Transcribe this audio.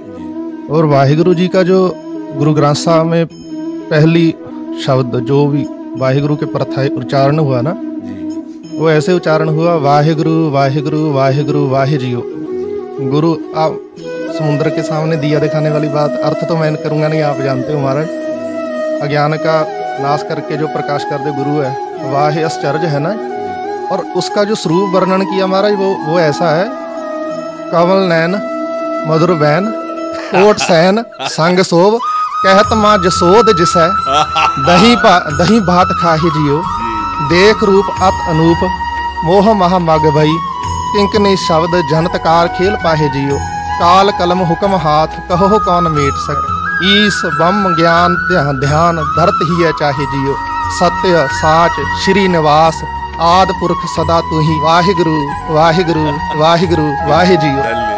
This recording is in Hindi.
और वाहिगुरु जी का जो गुरु ग्रंथ साहब में पहली शब्द जो भी वाहिगुरु के प्रथाएं उच्चारण हुआ ना, वो ऐसे उच्चारण हुआ, वाहिगुरु वाहिगुरु वाहिगुरु वाहि जियो। गुरु, आप समुद्र के सामने दिया दिखाने वाली बात, अर्थ तो मैं करूँगा नहीं, आप जानते हो महाराज। अज्ञान का नाश करके जो प्रकाश कर दे गुरु है, वाह आश्चर्य है ना। और उसका जो स्वरूप वर्णन किया महाराज, वो ऐसा है, कमल नैन मधुर बैन कोट सैन संग सोभ कहत माँ जसोद जिसै दही भात खाहि जियो। देख रूप अत अनूप मोह महा मग भई किंकनी शब्द जनतकार खेल पाहे जियो। काल कलम हुक्म हाथ कहो कौन मेट सक ईस बम ज्ञान ध्यान धरत ही चाहे जियो। सत्य साच श्री निवास आद पुरख सदा तू ही वाहिगुरु वाहिगुरु वाहिगुरु वाहि जियो।